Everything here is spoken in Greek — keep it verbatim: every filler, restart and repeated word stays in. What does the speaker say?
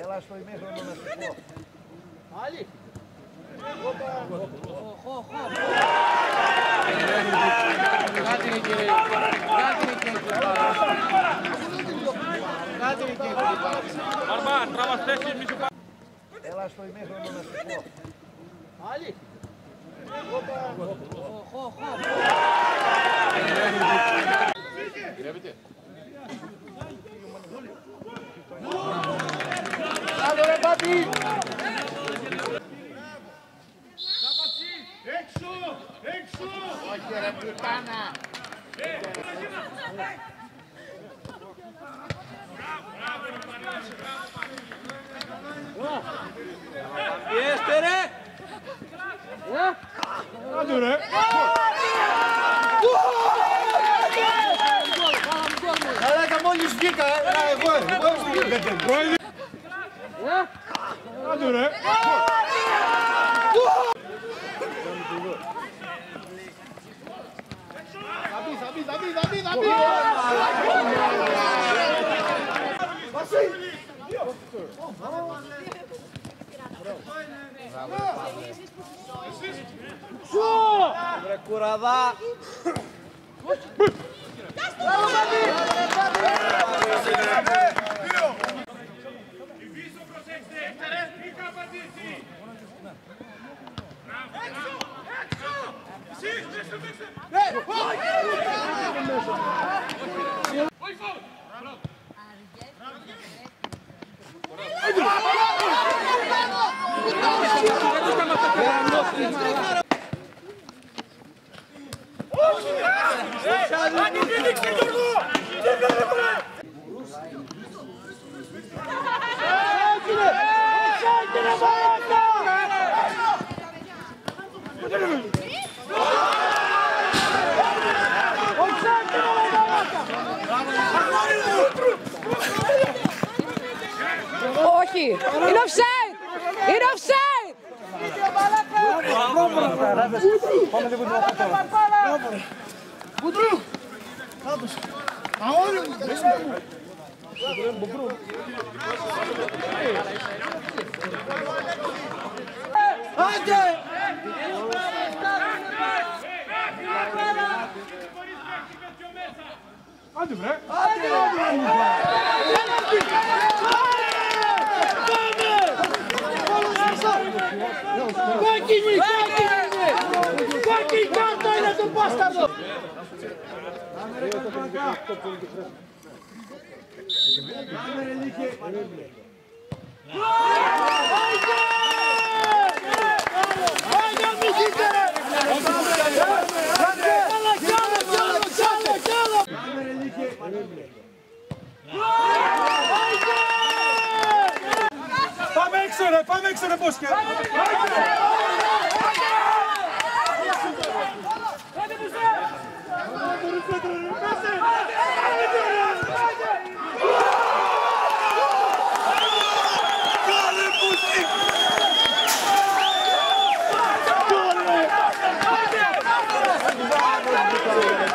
Έλα στο ημίχρονο να σου πω. Άλλη. Κάτι είναι κύριε. Κάτι είναι κύριε. Κάτι είναι κύριε. Αρμάν, τράβας θέσεις, μη σου πάει. Έλα στο ημίχρονο να σου πω. Άλλη. Γυρεύετε. Άλλο ρε Μπάμπη. Έξω, έξω. Όχι ρε πουτάνα. Πιέστε ρε. Άντε ρε. Καλάκα μόλις βγήκα, εγώ, εγώ βγήκα. Άντε ρε. Θα μπει, θα μπει, θα μπει, θα μπει, θα μπει. Βρε κουραδά. Πίσω προσέξτε. Μη καπατήσει. Έξω, έξω. Εσείς, μέσα, μέσα. Όχι φάουλ. Αντιπίδειξε Γιώργο! Τι βλέπε ρε! Εξάγγελε μαλάκα! Όχι! Είναι offside! Είναι offside! Κουντρού! Κάτως! Αόλου! Άντε! Άντε βρε. Κόκκινη! Κόκκινη! Κόκκινη κάρτα είναι το μπάσταρδο! Πάμε έξω ρε, πάμε έξω ρε Μπόσκια. Άντε!